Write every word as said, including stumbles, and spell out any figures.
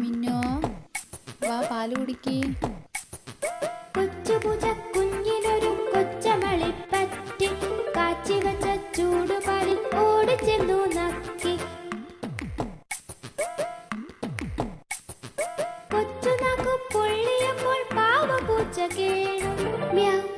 മിന്നോ, വാ പാല് കുടിക്ക്. കൊച്ചുപൂച്ച കുഞ്ഞിനൊരു കൊച്ചമളിപ്പറ്റി കാച്ചി വെച്ച ചൂടുപാലിൽ ഓടിച്ചെന്നു നക്കി. കൊച്ചു നാക്കു പൊള്ളിയപ്പോൾ പാവ പൂച്ച കേണു. മ്യാവ്